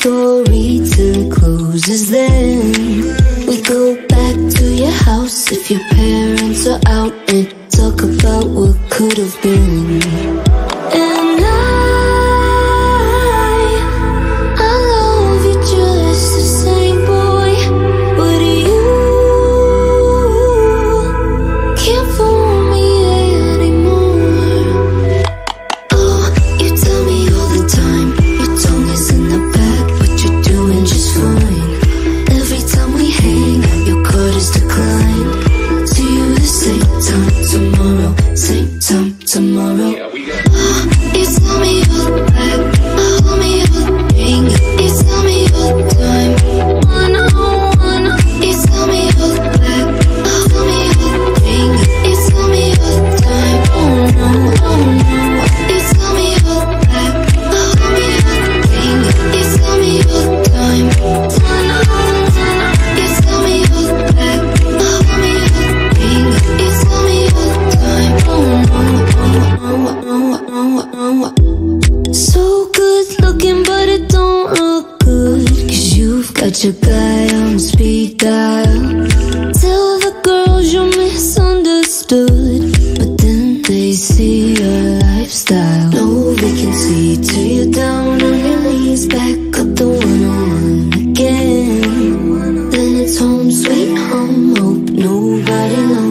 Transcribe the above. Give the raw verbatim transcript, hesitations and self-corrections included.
story till it closes. Then we go back to your house if your parents are out and talk about what could have been. And I, I love you just the same, boy. But you can't fool me anymore. Oh, you tell me all the time your tongue is in the back, but you're doing just fine. Every time we hang, your card is declined. See you the same time tomorrow, same time tomorrow. Oh, you tell me all the back, hold me all the ring. You tell me all the time, one on one. You tell me all the back, hold me all the ring. You tell me all the time, oh no, oh no. You tell me all the back, hold me all the ring. You tell me all the time, one on one. You tell me all the back, hold me all the ring. You tell me all the time, oh no, oh no, oh no. So good looking, but it don't look good, 'cause you've got your guy on speed dial. Tell the girls you're misunderstood, but then they see your lifestyle. No vacancy till you're down on your knees, back up the one oh one again. Then it's home sweet home, hope nobody knows.